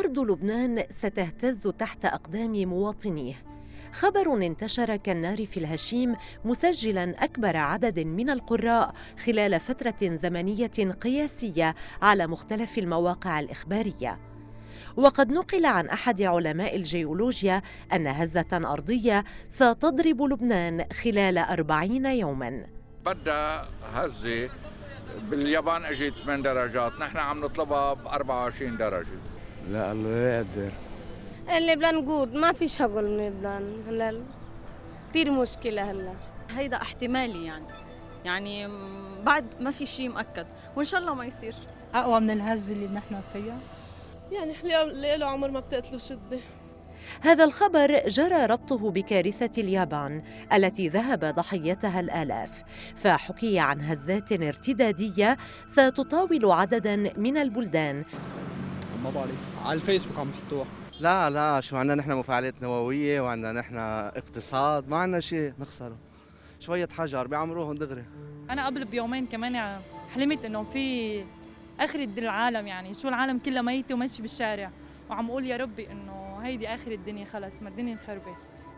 أرض لبنان ستهتز تحت أقدام مواطنيه. خبر انتشر كالنار في الهشيم مسجلا أكبر عدد من القراء خلال فترة زمنية قياسية على مختلف المواقع الإخبارية. وقد نقل عن أحد علماء الجيولوجيا أن هزة أرضية ستضرب لبنان خلال 40 يوماً. بدأ هزة باليابان اجت 8 درجات، نحن عم نطلبها ب 24 درجة. لا الله لا يقدر. لبنان جود، ما في شغل من لبنان هلا، كثير مشكلة هلا. هيدا احتمالي يعني بعد ما في شيء مؤكد، وإن شاء الله ما يصير. أقوى من الهزة اللي نحن فيها، يعني له عمر ما بتقتله شدة. هذا الخبر جرى ربطه بكارثة اليابان التي ذهب ضحيتها الآلاف، فحكي عن هزات ارتدادية ستطاول عددا من البلدان. ما بعرف، على الفيسبوك عم بحطوها. لا شو عندنا نحن مفاعلات نووية وعندنا نحن اقتصاد، ما عندنا شيء نخسره، شوية حجر بيعمروهم دغري. أنا قبل بيومين كمان حلمت إنه في آخر العالم، يعني شو العالم كلها ميتة وماشي بالشارع، وعم أقول يا ربي إنه هيدي آخر الدنيا، خلص ما الدنيا انخربت.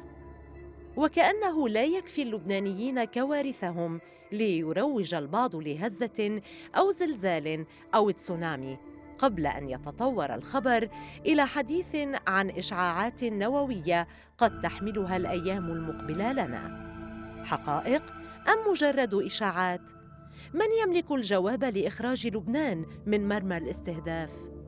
وكأنه لا يكفي اللبنانيين كوارثهم ليروج البعض لهزة أو زلزال أو تسونامي، قبل أن يتطور الخبر إلى حديث عن إشعاعات نووية قد تحملها الأيام المقبلة لنا. حقائق أم مجرد إشاعات؟ من يملك الجواب لإخراج لبنان من مرمى الاستهداف؟